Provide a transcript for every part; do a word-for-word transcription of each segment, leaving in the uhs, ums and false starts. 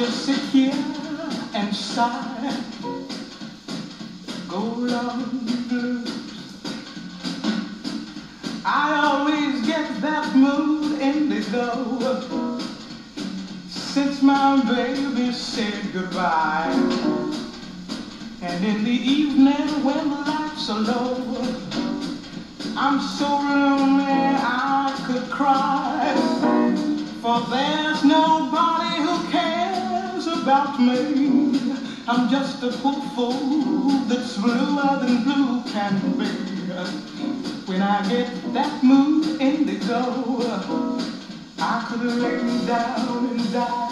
just sit here and sigh. Go along blues. I always get that mood indigo since my baby said goodbye. And in the evening when the lights are low, I'm so lonely I could cry. For there's nobody who cares about me. I'm just a poor fool that's bluer than blue can be. When I get that mood indigo, I could lay down and die.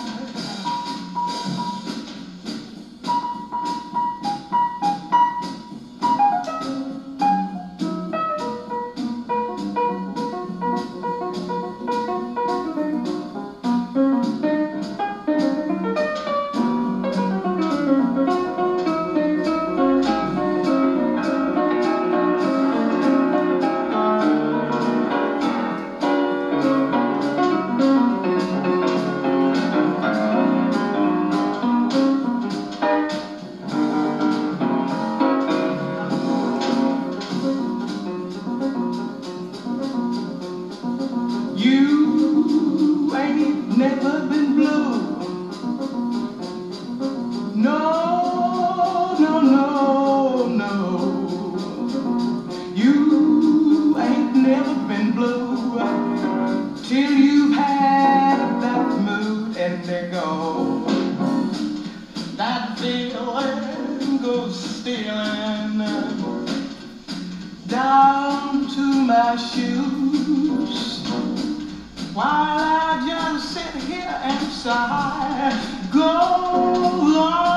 While I just sit here and sigh, go on.